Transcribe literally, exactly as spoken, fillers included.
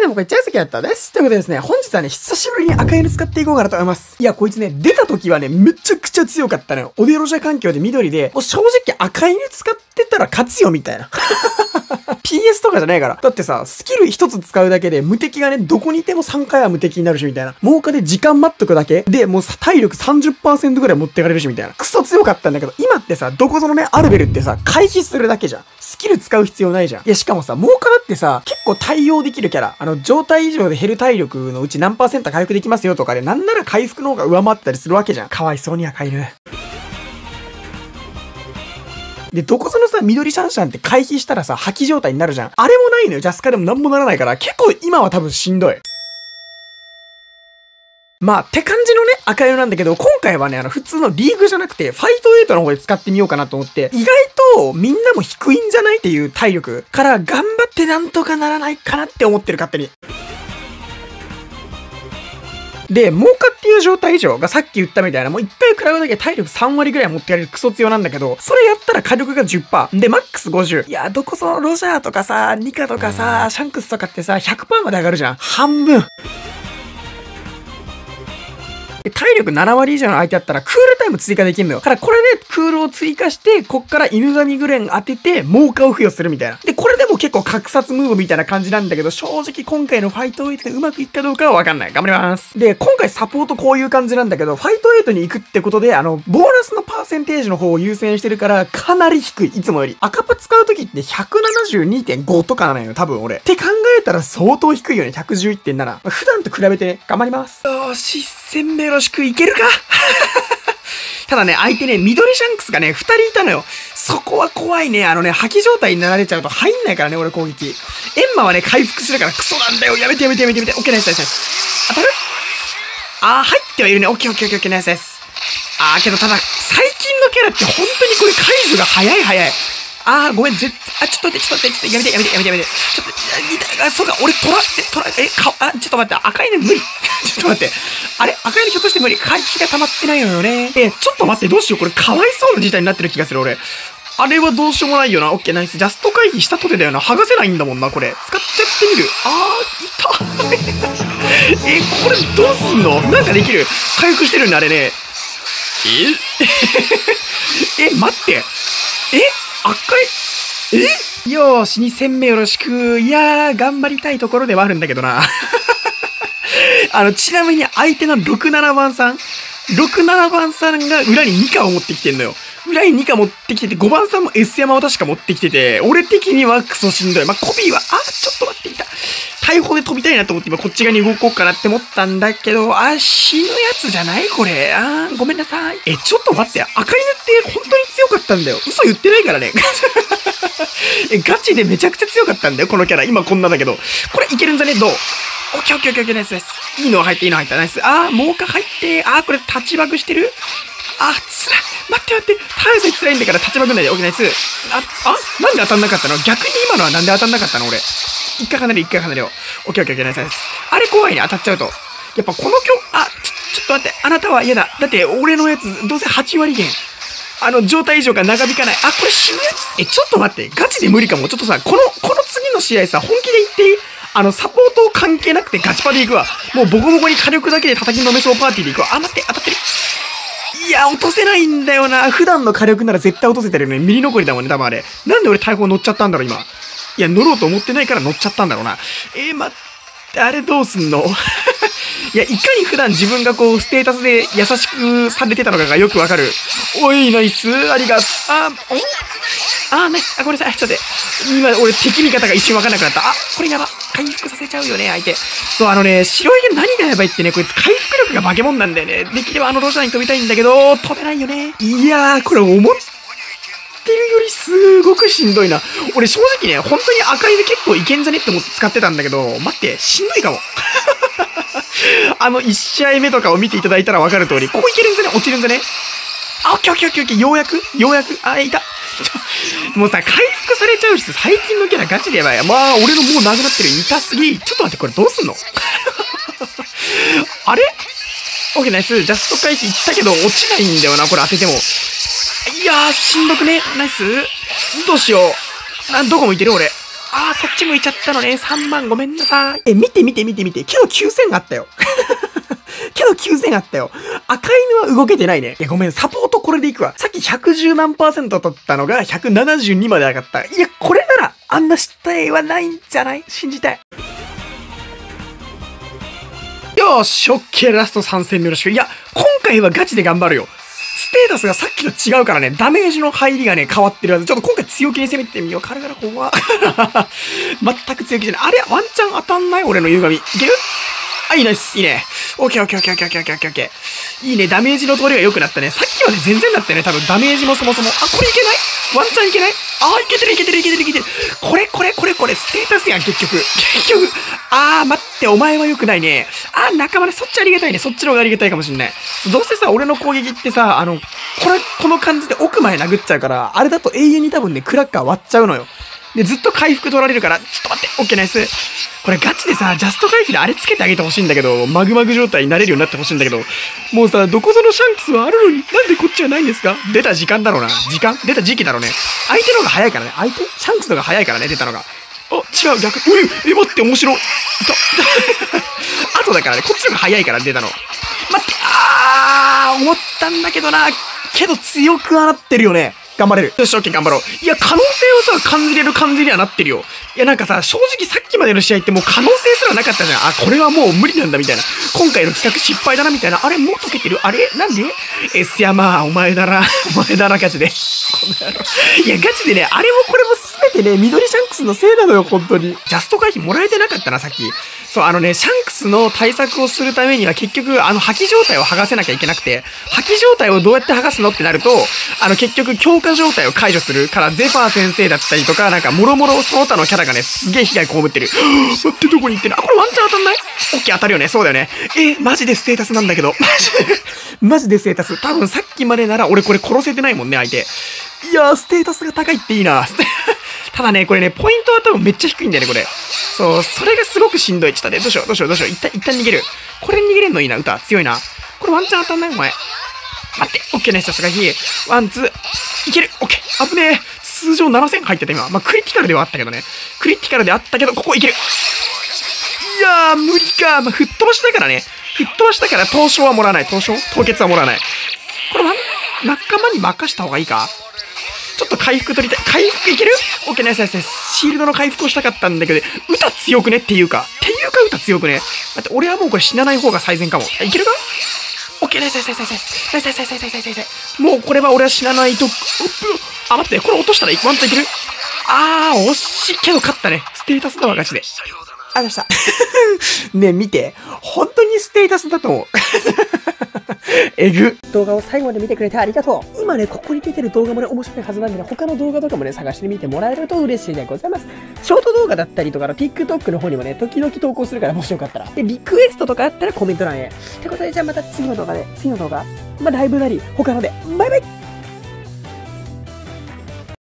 もこれ、チャイスキやったです。ということでですね、本日はね、久しぶりに赤犬使っていこうかなと思います。いや、こいつね、出た時はね、めちゃくちゃ強かったのよ。オデロジャ環境で緑で、もう正直赤犬使ってたら勝つよ、みたいな。ピーエス とかじゃないから。だってさ、スキル一つ使うだけで無敵がね、どこにいてもさんかいは無敵になるし、みたいな。猛火で時間待っとくだけで、もうさ、体力 さんじゅっパーセント ぐらい持ってかれるし、みたいな。クソ強かったんだけど、今ってさ、どこぞのね、アルベルってさ、回避するだけじゃん。スキル使う必要ないじゃん。いや、しかもさ、猛火だってさ、結構対応できるキャラ。あの、状態以上で減る体力のうち何パーセント回復できますよとかで、なんなら回復の方が上回ったりするわけじゃん。かわいそうに赤犬。で、どこそのさ、緑シャンシャンって回避したらさ、破棄状態になるじゃん。あれもないのよ。ジャスカでもなんもならないから、結構今は多分しんどい。まあ、って感じのね、赤色なんだけど、今回はね、あの、普通のリーグじゃなくて、ファイトエイトの方で使ってみようかなと思って、意外とみんなも低いんじゃないっていう体力から頑張ってなんとかならないかなって思ってる、勝手に。で、猛火っていう状態以上がさっき言ったみたいな、もう一回食らうだけで体力さん割ぐらい持ってやれるクソ強なんだけど、それやったら火力が じゅっパーセント。で、マックスごじゅう。いや、どこそのロジャーとかさ、ニカとかさ、シャンクスとかってさ、ひゃくパーセント まで上がるじゃん。半分。体力なな割以上の相手だったらクールタイム追加できるのよ。からこれでクールを追加して、こっから犬神グレン当てて、猛火を付与するみたいな。で、これでも結構格殺ムーブみたいな感じなんだけど、正直今回のファイトエイトでうまくいくかどうかはわかんない。頑張ります。で、今回サポートこういう感じなんだけど、ファイトエイトに行くってことで、あの、ボーナスのパーセンテージの方を優先してるから、かなり低い。いつもより。赤パ使うときって ひゃくななじゅうにてんご とかなのよ、多分俺。って考えたら相当低いよね、ひゃくじゅういってんなな。まあ、普段と比べて、ね、頑張ります。よーし、せんべいよろしくいけるかただね、相手ね、緑シャンクスがね、ふたりいたのよ。そこは怖いね。あのね、破棄状態になられちゃうと入んないからね、俺攻撃。エンマはね、回復するからクソなんだよ。やめてやめてやめてやめて。オッケーナイスナイスナイス。当たるあー、入ってはいるね。オッケーオッケーオッケーオッケーナイスナイス。あー、けどただ、最近のキャラって本当にこれ解除が早い早い。あー、ごめん、絶対、あ、ちょっと待って、ちょっと待って、ちょっとやめてやめてやめてやめて。ちょっと、いや、あ、そうか、俺、トラ、え、トラ、え、か、あ、ちょっと待って、赤いね、無理。ちょっと待って。あれ赤いねひょっとして無理。回避が溜まってないのよね。え、ちょっと待って、どうしよう。これ、かわいそうな事態になってる気がする、俺。あれはどうしようもないよな。オッケー、ナイス。ジャスト回避したとてだよな。剥がせないんだもんな、これ。使っちゃってみる。あー、いた。え、これ、どうすんのなんかできる。回復してるんだ、あれね。ええ、待って。え赤い、えよーし、に戦目よろしく。いやー、頑張りたいところではあるんだけどな。あの、ちなみに相手のろくななばんさん、ろくななばんさんが裏ににかを持ってきてんのよ。裏ににか持ってきてて、ごばんさんも S 山を確か持ってきてて、俺的にはクソしんどい。まあ、コビーは、あ、ちょっと待っていた。大砲で飛びたいなと思って今こっち側に動こうかなって思ったんだけど、あ、死ぬやつじゃないこれ。あー、ごめんなさい。え、ちょっと待って。赤犬って本当に強かったんだよ。嘘言ってないからね。え、ガチでめちゃくちゃ強かったんだよ、このキャラ。今こんなだけど。これいけるんじゃねどうオッケーオッケーオッケーオッケーナイスナイス。いいの入っていいの入ったナイス。あー、猛火入って。あー、これ立ちバグしてるあ、つらい。待って待って。タイさえ辛いんだから立ちバグんないで。オッケーナイス。あ、あ、なんで当たんなかったの逆に今のはなんで当たんなかったの俺。一回離れ、一回離れよう。オッケーオッケーオッケーナイスナイス。あれ怖いね、当たっちゃうと。やっぱこの今日、あ、ちょ、ちょっと待って。あなたは嫌だ。だって俺のやつ、どうせはち割減。あの、状態以上が長引かない。あ、これ死ぬやつ。え、ちょっと待って。ガチで無理かも。ちょっとさ、この、この次の試合さ、本気で言っていいあの、サポート関係なくてガチパで行くわ。もうボコボコに火力だけで叩きのめそうパーティーで行くわ。あ、待って、当たってる。いや、落とせないんだよな。普段の火力なら絶対落とせてるのに、ミリ残りだもんね、多分あれ。なんで俺大砲乗っちゃったんだろう、今。いや、乗ろうと思ってないから乗っちゃったんだろうな。えー、待って、あれどうすんのいや、いかに普段自分がこう、ステータスで優しくされてたのかがよくわかる。おい、ナイス。ありがとう。あ、おあ、ナイス。あ、ごめんなさい。ちょっと待って。今、俺、敵味方が一瞬わかんなくなった。あ、これやば。回復させちゃうよね、相手。そう、あのね、白い毛何がやばいってね、こいつ回復力が化け物なんだよね。できればあのロジャーに飛びたいんだけど、飛べないよね。いやー、これ思ってるよりすごくしんどいな。俺正直ね、本当に赤いで結構いけんじゃねって思って使ってたんだけど、待って、しんどいかも。あのいち試合目とかを見ていただいたらわかる通り、ここいけるんじゃね落ちるんじゃねあ、オッケーオッケーオッケーオッケー、ようやくようやく、あ、いた。もうさ、回復されちゃうし、最近のキャラガチでやばい。まあ、俺のもうなくなってる。痛すぎ。ちょっと待って、これどうすんのあれオッケーナイス。ジャスト回避いったけど、落ちないんだよな、これ当てても。いやー、しんどくね。ナイス。どうしよう。な、どこ向いてる俺。 あー、そっち向いちゃったのね。さんまんごめんなさい。え、見て見て見て見て。けどきゅうせんあったよ。けどきゅうせんあったよ。赤犬は動けてないね。いや、ごめん、サポートこれでいくわ。さっきひゃくじゅうなんパーセント取ったのがひゃくななじゅうにまで上がった。いや、これなら、あんな失態はないんじゃない？信じたい。よーし、オッケー、ラストさん戦目よろしく。いや、今回はガチで頑張るよ。ステータスがさっきと違うからね、ダメージの入りがね、変わってるはず。ちょっと今回強気に攻めてみよう。軽々怖っ。全く強気じゃない。あれワンチャン当たんない俺の歪み。いける？あ、いいナイス。いいね。オッケーオッケーオッケーオッケーオッケーオッケーオッケー。いいね。ダメージの通りが良くなったね。さっきまで全然だったよね。多分ダメージもそもそも。あ、これいけない？ワンチャンいけない？あー、いけてるいけてるいけてるいけてる。これこれこれこれ、ステータスやん、結局。結局。あー、待って、お前は良くないね。あー、仲間ね、そっちありがたいね。そっちの方がありがたいかもしんない。どうせさ、俺の攻撃ってさ、あの、これ、この感じで奥前殴っちゃうから、あれだと永遠に多分ね、クラッカー割っちゃうのよ。で、ずっと回復取られるから、ちょっと待って、オッケーナイス。これガチでさ、ジャスト回避であれつけてあげてほしいんだけど、マグマグ状態になれるようになってほしいんだけど、もうさ、どこぞのシャンクスはあるのに、なんでこっちはないんですか？出た時間だろうな。時間？出た時期だろうね。相手の方が早いからね。相手？シャンクスの方が早いからね、出たのが。あ、違う、逆。うい、え、待って、面白い。いた。後だからね、こっちの方が早いから出たの。待って、あー、思ったんだけどな。けど強くはなってるよね。頑張れる。よし、オッケー、頑張ろう。いや、可能性をさ、感じれる感じにはなってるよ。いや、なんかさ、正直さっきまでの試合ってもう可能性すらなかったじゃん。あ、これはもう無理なんだ、みたいな。今回の企画失敗だな、みたいな。あれ、もう解けてる？あれなんで？エスヤマー、お前だな。お前だな、ガチで。この野郎。いや、ガチでね、あれもこれもすべてね、緑シャンクスのせいなのよ、本当に。ジャスト回避もらえてなかったな、さっき。そう、あのね、シャンクスの対策をするためには結局、あの、破棄状態を剥がせなきゃいけなくて、破棄状態をどうやって剥がすのってなると、あの、結局、強化状態を解除するから、ゼファー先生だったりとか、なんか、もろもろその他のキャラがね、すげえ被害被ってる。待って、どこに行ってんの？あ、これワンチャン当たんない？オッケー、当たるよね。そうだよね。え、マジでステータスなんだけど。マジで、マジでステータス。多分さっきまでなら俺これ殺せてないもんね、相手。いやー、ステータスが高いっていいな。ただね、これね、ポイントは多分めっちゃ低いんだよね、これ。そう、それがすごくしんどい。ちょっとね、どうしよう、どうしよう、どうしよう。一旦、一旦逃げる。これ逃げれんのいいな、歌。強いな。これワンチャン当たんないお前。待って、オッケーね、さすがに。ワン、ツー。いける。オッケー。危ねえ。通常ななせん入ってた、今。まあ、クリティカルではあったけどね。クリティカルであったけど、ここいける。いやー、無理か。まあ、吹っ飛ばしたからね。吹っ飛ばしたから、凍傷はもらわない。凍傷？凍結はもらわない。これは、仲間に任した方がいいか？ちょっと回復取りたい。回復いける？オッケー、ナイスナイスナイス。シールドの回復をしたかったんだけど、歌強くねっていうか。っていうか歌強くね。だって俺はもうこれ死なない方が最善かも。いけるか？オッケー、ナイスナイスナイスナイスナイスナイスナイスナイスナイスナイスナイス。もうこれは俺は死なないと。あ、待って、これ落としたらワンチャンいける？あー、惜しいけど勝ったね。ステータスだわ、ガチで。あ、出した。ねえ、見て。本当にステータスだと思う。えぐ。動画を最後まで見てくれてありがとう。今ね、ここに出てる動画もね、面白いはずなんでね、他の動画とかもね、探してみてもらえると嬉しいでございます。ショート動画だったりとかの TikTok の方にもね、時々投稿するからもしよかったら。で、リクエストとかあったらコメント欄へ。ってことで、じゃあまた次の動画で、次の動画、まあ、ライブなり、他ので、バイバイ。